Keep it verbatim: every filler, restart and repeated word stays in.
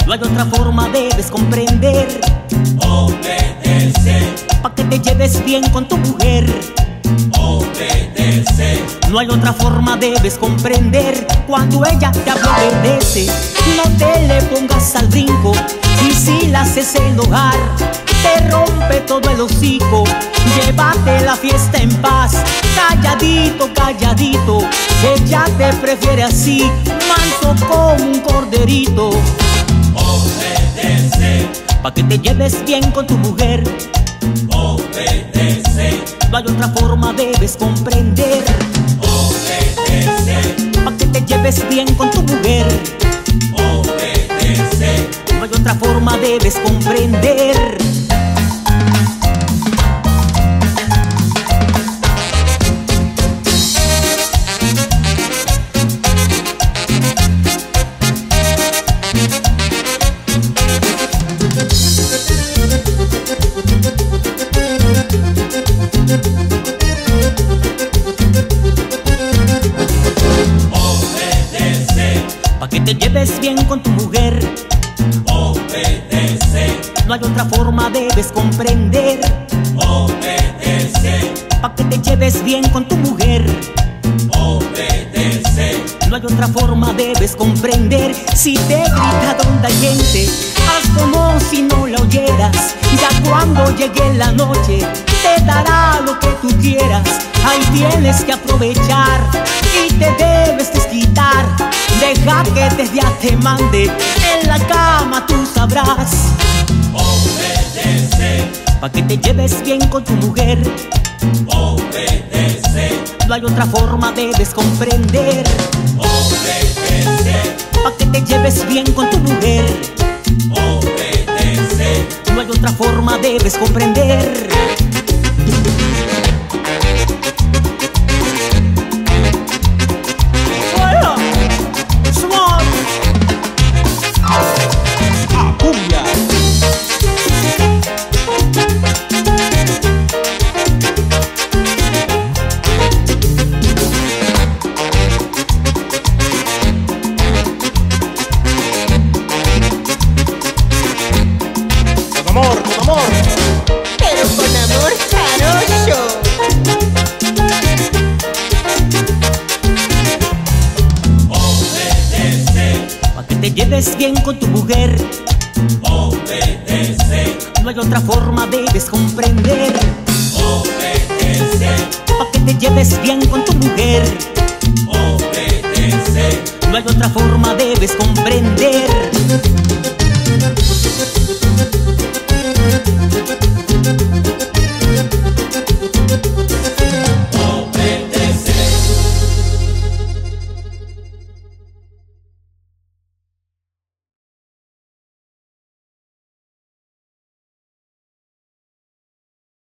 No hay otra forma, debes comprender. Obedece. Pa' que te lleves bien con tu mujer. Obedece. No hay otra forma, debes comprender. Cuando ella te obedece, no te le pongas al brinco. Y si la haces enojar, te rompe todo el hocico. Llévate la fiesta en paz, calladito, calladito. Ella te prefiere así, manso como un corderito. Obedece. Pa' que te lleves bien con tu mujer. Obedece. No hay otra forma, debes comprender. Obedece. Pa' que te lleves bien con tu mujer. Obedece. No hay otra forma, debes comprender. Pa' que te lleves bien con tu mujer. Obedece. No hay otra forma, debes comprender. Obedece. Pa' que te lleves bien con tu mujer. Obedece. No hay otra forma, debes comprender. Si te grita donde hay gente, haz como si no la oyeras. Ya cuando llegue la noche, te dará lo que tú quieras. Ahí tienes que aprovechar y te debes desquitar. Deja que desde ya te mande, en la cama tú sabrás. Obedece. Pa' que te lleves bien con tu mujer. Obedece. No hay otra forma, debes comprender. Obedece. Pa' que te lleves bien con tu mujer. Obedece. No hay otra forma, debes comprender. Amor, con amor. Pero con amor jarocho. Obedece. Pa' que te lleves bien con tu mujer. Obedece. No hay otra forma, debes comprender. Obedece. Pa' que te lleves bien con tu mujer. Obedece. No hay otra forma, debes comprender.